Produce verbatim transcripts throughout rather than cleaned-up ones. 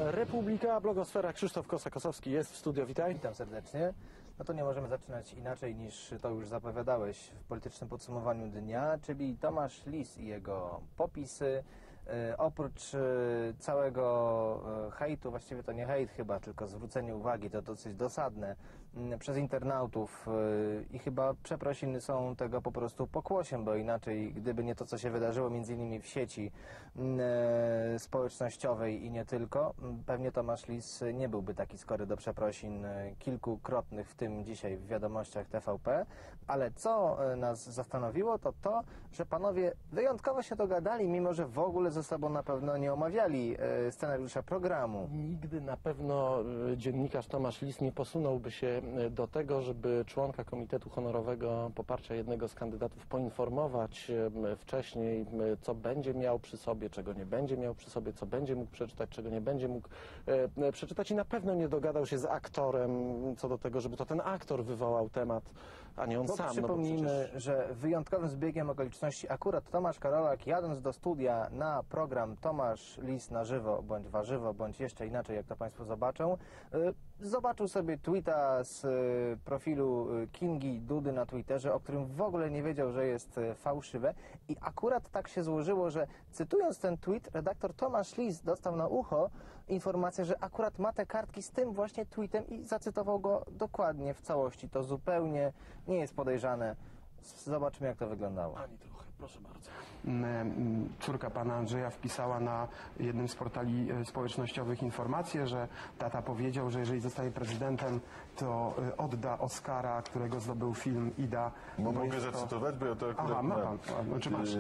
Republika, blogosfera, Krzysztof Kosa-Kosowski jest w studio, witaj. Witam serdecznie. No to nie możemy zaczynać inaczej niż to już zapowiadałeś w politycznym podsumowaniu dnia, czyli Tomasz Lis i jego popisy. E, oprócz e, całego e, hejtu, właściwie to nie hejt chyba, tylko zwrócenie uwagi, to dosyć dosadne, m, przez internautów e, i chyba przeprosiny są tego po prostu pokłosiem, bo inaczej, gdyby nie to, co się wydarzyło między innymi w sieci m, e, społecznościowej i nie tylko, m, pewnie Tomasz Lis nie byłby taki skory do przeprosin e, kilkukrotnych, w tym dzisiaj w wiadomościach T V P, ale co e, nas zastanowiło, to to, że panowie wyjątkowo się dogadali, mimo że w ogóle ze sobą na pewno nie omawiali e, scenariusza programu. Nigdy na pewno e, dziennikarz Tomasz Lis nie posunąłby się e, do tego, żeby członka Komitetu Honorowego Poparcia jednego z kandydatów poinformować e, wcześniej, e, co będzie miał przy sobie, czego nie będzie miał przy sobie, co będzie mógł przeczytać, czego nie będzie mógł e, przeczytać i na pewno nie dogadał się z aktorem co do tego, żeby to ten aktor wywołał temat, a nie on Bo sam. przypomnijmy, no bo przecież... że wyjątkowym zbiegiem okoliczności akurat Tomasz Karolak, jadąc do studia na program Tomasz Lis na żywo, bądź warzywo, bądź jeszcze inaczej, jak to Państwo zobaczą, zobaczył sobie tweeta z profilu Kingi Dudy na Twitterze, o którym w ogóle nie wiedział, że jest fałszywe i akurat tak się złożyło, że cytując ten tweet, redaktor Tomasz Lis dostał na ucho informację, że akurat ma te kartki z tym właśnie tweetem i zacytował go dokładnie w całości. To zupełnie nie jest podejrzane. Zobaczmy, jak to wyglądało. Ani trochę, proszę bardzo. Córka pana Andrzeja wpisała na jednym z portali społecznościowych informację, że tata powiedział, że jeżeli zostanie prezydentem, to odda Oscara, którego zdobył film Ida. Bo bo mogę jest to... zacytować, bo ja to akurat... Aha, ma pan. A, czy masz?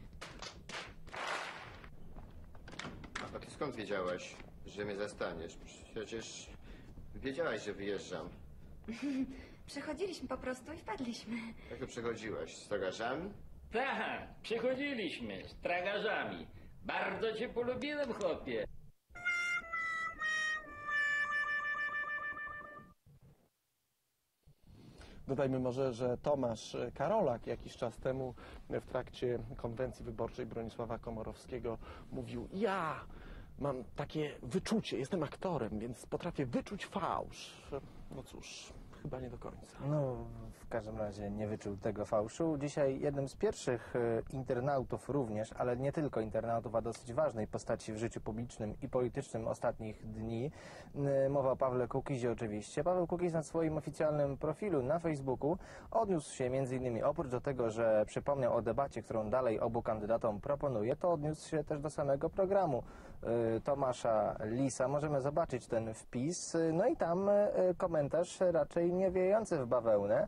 A ty skąd wiedziałaś, że mnie zastaniesz? Przecież wiedziałaś, że wyjeżdżam. Przechodziliśmy po prostu i wpadliśmy. Jak to przechodziłaś? Z togarzami? Tak, przychodziliśmy z tragarzami. Bardzo cię polubiłem, chłopie. Dodajmy może, że Tomasz Karolak jakiś czas temu w trakcie konwencji wyborczej Bronisława Komorowskiego mówił: ja mam takie wyczucie, jestem aktorem, więc potrafię wyczuć fałsz. No cóż, chyba nie do końca. No, w każdym razie nie wyczuł tego fałszu. Dzisiaj jednym z pierwszych e, internautów również, ale nie tylko internautów, a dosyć ważnej postaci w życiu publicznym i politycznym ostatnich dni. E, mowa o Pawle Kukizie oczywiście. Paweł Kukiz na swoim oficjalnym profilu na Facebooku odniósł się między innymi, oprócz do tego, że przypomniał o debacie, którą dalej obu kandydatom proponuje, to odniósł się też do samego programu e, Tomasza Lisa. Możemy zobaczyć ten wpis. No i tam e, komentarz raczej nie wiejący w bawełnę.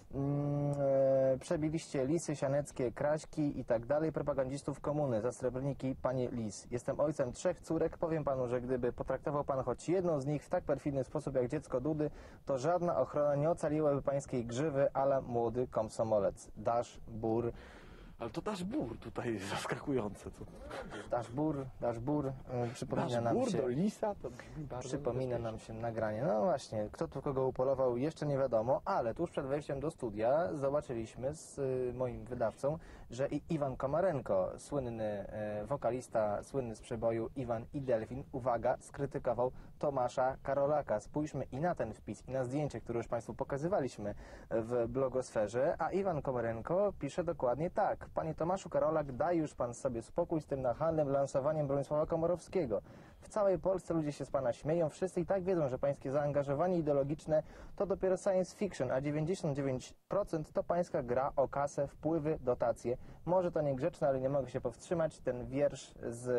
Mm, e, przebiliście lisy, sianeckie, kraśki i tak dalej, propagandzistów komuny, za srebrniki, panie Lis. Jestem ojcem trzech córek, powiem panu, że gdyby potraktował pan choć jedną z nich w tak perfidny sposób jak dziecko Dudy, to żadna ochrona nie ocaliłaby pańskiej grzywy ala młody komsomolec. Dasz Bur. Ale to Daszbur tutaj zaskakujące. To... Daszbur, Daszbur, e, przypomina nam Daszbur się... do Lisa? To brzmi bardzo Przypomina nam się nagranie. No właśnie, kto tu kogo upolował, jeszcze nie wiadomo, ale tuż przed wejściem do studia zobaczyliśmy z y, moim wydawcą, że i Iwan Komarenko, słynny y, wokalista, słynny z przeboju Iwan i Delfin, uwaga, skrytykował Tomasza Karolaka. Spójrzmy i na ten wpis, i na zdjęcie, które już Państwu pokazywaliśmy w blogosferze, a Iwan Komarenko pisze dokładnie tak: panie Tomaszu Karolak, daj już pan sobie spokój z tym nachalnym lansowaniem Bronisława Komorowskiego. W całej Polsce ludzie się z pana śmieją, wszyscy i tak wiedzą, że pańskie zaangażowanie ideologiczne to dopiero science fiction, a dziewięćdziesiąt dziewięć procent to pańska gra o kasę, wpływy, dotacje. Może to niegrzeczne, ale nie mogę się powstrzymać. Ten wiersz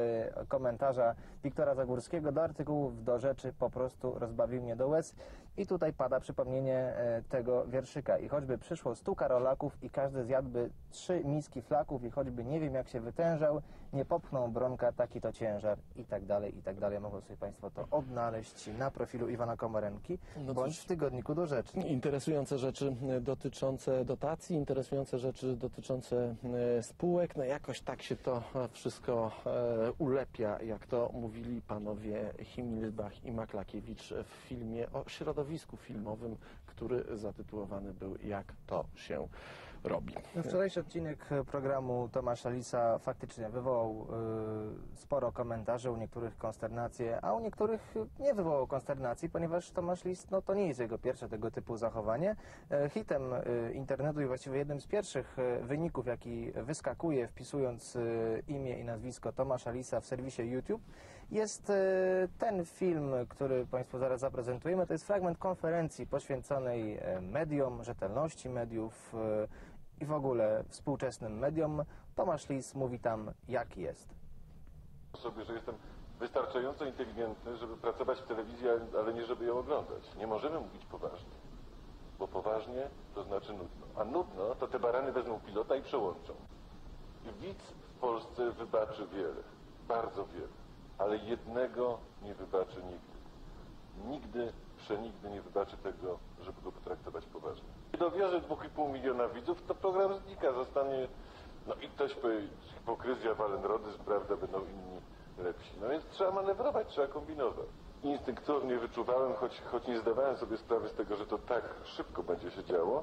z komentarza Wiktora Zagórskiego do artykułów, do rzeczy po prostu rozbawił mnie do łez. I tutaj pada przypomnienie e, tego wierszyka. I choćby przyszło stu Karolaków i każdy zjadłby trzy miski flaków i choćby nie wiem jak się wytężał, nie popchnął Bronka, taki to ciężar i tak dalej, i tak dalej. Mogą sobie Państwo to odnaleźć na profilu Iwana Komarenki, no bądź w tygodniku do rzeczy. Interesujące rzeczy dotyczące dotacji, interesujące rzeczy dotyczące e, spółek. No jakoś tak się to wszystko e, ulepia, jak to mówili panowie Himilbach i Maklakiewicz w filmie o środowisku filmowym, który zatytułowany był Jak to się robi. Wczorajszy odcinek programu Tomasza Lisa faktycznie wywołał y, sporo komentarzy, u niektórych konsternację, a u niektórych nie wywołał konsternacji, ponieważ Tomasz Lis, no to nie jest jego pierwsze tego typu zachowanie. E, hitem y, internetu i właściwie jednym z pierwszych y, wyników, jaki wyskakuje wpisując y, imię i nazwisko Tomasza Lisa w serwisie YouTube, jest y, ten film, który Państwu zaraz zaprezentujemy. To jest fragment konferencji poświęconej y, mediom, rzetelności mediów, y, i w ogóle współczesnym mediom. Tomasz Lis mówi tam, jak jest. sobie, że jestem wystarczająco inteligentny, żeby pracować w telewizji, ale nie żeby ją oglądać. Nie możemy mówić poważnie, bo poważnie to znaczy nudno. A nudno to te barany wezmą pilota i przełączą. I widz w Polsce wybaczy wiele, bardzo wiele, ale jednego nie wybaczy nigdy. Nigdy, przenigdy nie wybaczy tego, żeby go potraktować poważnie. Kiedy dowierzy dwóch i pół miliona widzów, to program znika, zostanie, no i ktoś powie, hipokryzja, walenrodyzm, prawda, będą inni lepsi. No więc trzeba manewrować, trzeba kombinować. Instynktownie wyczuwałem, choć, choć nie zdawałem sobie sprawy z tego, że to tak szybko będzie się działo,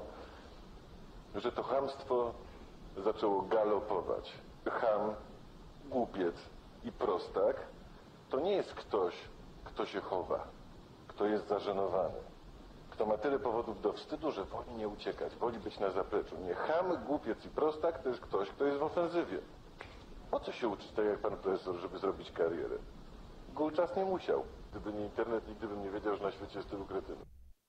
że to chamstwo zaczęło galopować. Cham, głupiec i prostak to nie jest ktoś, kto się chowa, kto jest zażenowany, kto ma tyle powodów do wstydu, że woli nie uciekać, woli być na zapleczu. Nie, cham, głupiec i prostak to jest ktoś, kto jest w ofensywie. Po co się uczyć tak jak pan profesor, żeby zrobić karierę? Gulczas nie musiał. Gdyby nie internet, nigdy bym nie wiedział, że na świecie jest tylu kretynów.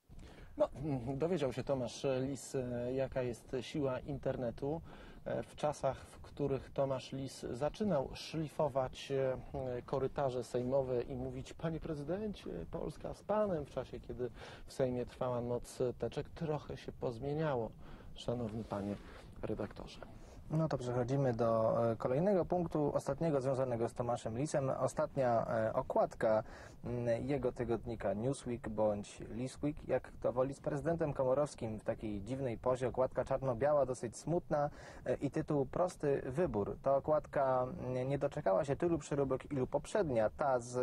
No, dowiedział się Tomasz Lis, jaka jest siła internetu. W czasach, w których Tomasz Lis zaczynał szlifować korytarze sejmowe i mówić: panie prezydencie, Polska z panem, w czasie, kiedy w Sejmie trwała noc teczek, trochę się pozmieniało, szanowny panie redaktorze. No to przechodzimy do e, kolejnego punktu, ostatniego związanego z Tomaszem Lisem. Ostatnia e, okładka m, jego tygodnika Newsweek bądź Lisweek, jak to woli, z prezydentem Komorowskim w takiej dziwnej pozie. Okładka czarno-biała, dosyć smutna e, i tytuł Prosty wybór. Ta okładka m, nie doczekała się tylu przeróbek, ilu poprzednia, ta z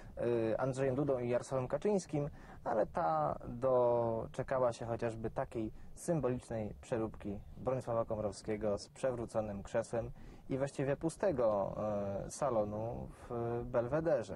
e, Andrzejem Dudą i Jarosławem Kaczyńskim, ale ta doczekała się chociażby takiej symbolicznej przeróbki Bronisława Komorowskiego z przewróconym krzesłem i właściwie pustego e, salonu w Belwederze.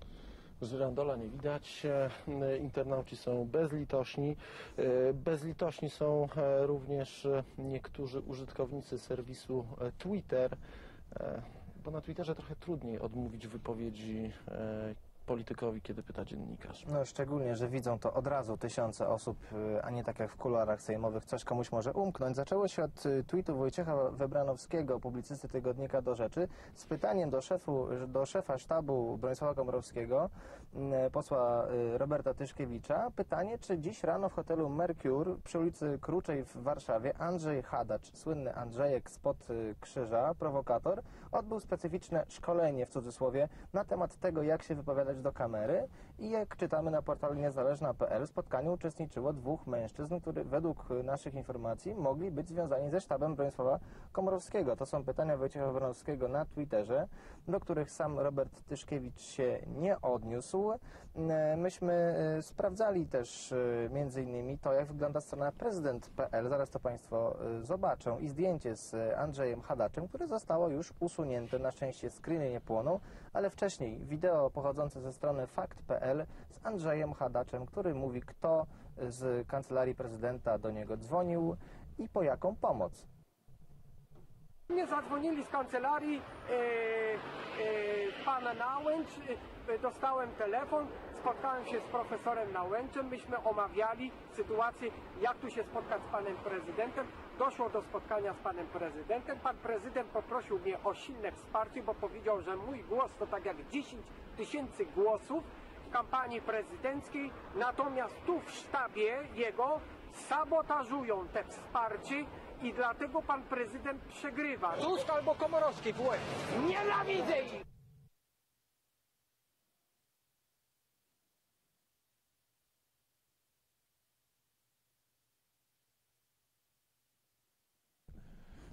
Żyrandola nie widać, e, internauci są bezlitośni. E, Bezlitośni są e, również e, niektórzy użytkownicy serwisu e, Twitter, e, bo na Twitterze trochę trudniej odmówić wypowiedzi e, politykowi, kiedy pyta dziennikarz. No szczególnie, że widzą to od razu tysiące osób, y, a nie tak jak w kuluarach sejmowych coś komuś może umknąć. Zaczęło się od y, tweetu Wojciecha Wybranowskiego, publicysty tygodnika Do Rzeczy, z pytaniem do, szefu, do szefa sztabu Bronisława Komorowskiego, y, posła y, Roberta Tyszkiewicza. Pytanie, czy dziś rano w hotelu Mercure przy ulicy Kruczej w Warszawie Andrzej Hadacz, słynny Andrzejek spod y, krzyża, prowokator, odbył specyficzne szkolenie, w cudzysłowie, na temat tego, jak się wypowiadać do kamery, i jak czytamy na portalu niezależna kropka p l, w spotkaniu uczestniczyło dwóch mężczyzn, którzy według naszych informacji mogli być związani ze sztabem Bronisława Komorowskiego. To są pytania Wojciecha Wybranowskiego na Twitterze, do których sam Robert Tyszkiewicz się nie odniósł. Myśmy sprawdzali też między innymi to, jak wygląda strona prezydent kropka p l. Zaraz to Państwo zobaczą. I zdjęcie z Andrzejem Hadaczem, które zostało już usunięte. Na szczęście screeny nie płoną, ale wcześniej wideo pochodzące ze strony fakt kropka p l z Andrzejem Hadaczem, który mówi, kto z kancelarii prezydenta do niego dzwonił i po jaką pomoc. Mnie zadzwonili z kancelarii e, e, pana Nałęcz, e, dostałem telefon, spotkałem się z profesorem Nałęczem, myśmy omawiali sytuację, jak tu się spotkać z panem prezydentem. Doszło do spotkania z panem prezydentem. Pan prezydent poprosił mnie o silne wsparcie, bo powiedział, że mój głos to tak jak dziesięć tysięcy głosów w kampanii prezydenckiej, natomiast tu w sztabie jego sabotażują te wsparcie i dlatego pan prezydent przegrywa. Tusk albo Komorowski w łeb. Nienawidzę ich!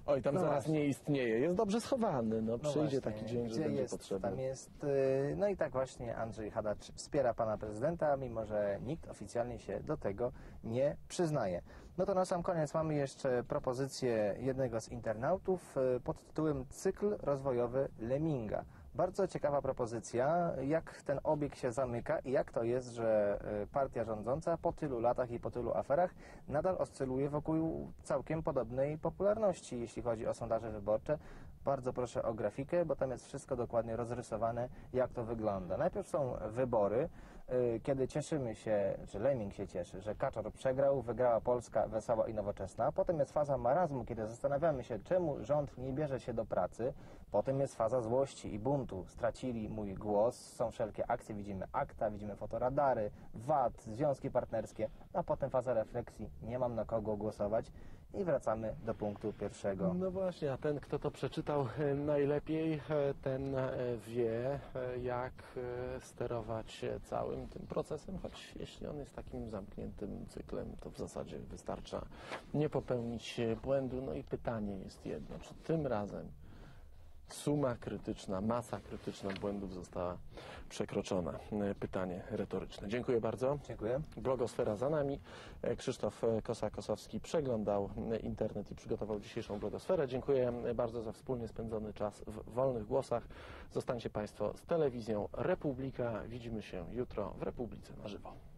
Oj, tam No zaraz właśnie. nie istnieje. Jest dobrze schowany. No, No przyjdzie właśnie, taki dzień, że gdzie będzie jest, potrzebny. Tam jest, y, no i tak właśnie Andrzej Hadacz wspiera pana prezydenta, mimo że nikt oficjalnie się do tego nie przyznaje. No to na sam koniec mamy jeszcze propozycję jednego z internautów y, pod tytułem Cykl rozwojowy Leminga. Bardzo ciekawa propozycja, jak ten obieg się zamyka i jak to jest, że y, partia rządząca po tylu latach i po tylu aferach nadal oscyluje wokół całkiem podobnej popularności, jeśli chodzi o sondaże wyborcze. Bardzo proszę o grafikę, bo tam jest wszystko dokładnie rozrysowane, jak to wygląda. Najpierw są wybory, y, kiedy cieszymy się, czy Lemming się cieszy, że Kaczor przegrał, wygrała Polska wesoła i nowoczesna. Potem jest faza marazmu, kiedy zastanawiamy się, czemu rząd nie bierze się do pracy. Potem jest faza złości i buntu. Stracili mój głos, są wszelkie akcje, widzimy akta, widzimy fotoradary, V A T, związki partnerskie, a potem faza refleksji, nie mam na kogo głosować. I wracamy do punktu pierwszego. No właśnie, a ten, kto to przeczytał e, najlepiej, e, ten e, wie, e, jak e, sterować e, całym tym procesem, choć jeśli on jest takim zamkniętym cyklem, to w zasadzie wystarcza nie popełnić e, błędu. No i pytanie jest jedno, czy tym razem suma krytyczna, masa krytyczna błędów została przekroczona? E, Pytanie retoryczne. Dziękuję bardzo. Dziękuję. Blogosfera za nami. E, Krzysztof Kosa-Kosowski przeglądał e, internet i przygotował dzisiejszą blogosferę. Dziękuję bardzo za wspólnie spędzony czas w Wolnych Głosach. Zostańcie Państwo z telewizją Republika. Widzimy się jutro w Republice na żywo.